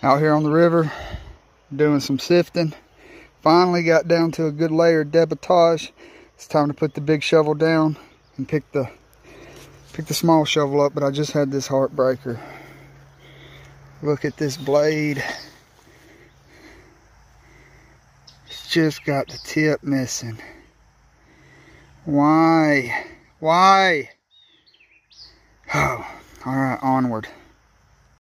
Out here on the river, doing some sifting. Finally got down to a good layer of debitage. It's time to put the big shovel down and pick the small shovel up, but I just had this heartbreaker. Look at this blade. It's just got the tip missing. Why? Why? Oh, all right, onward.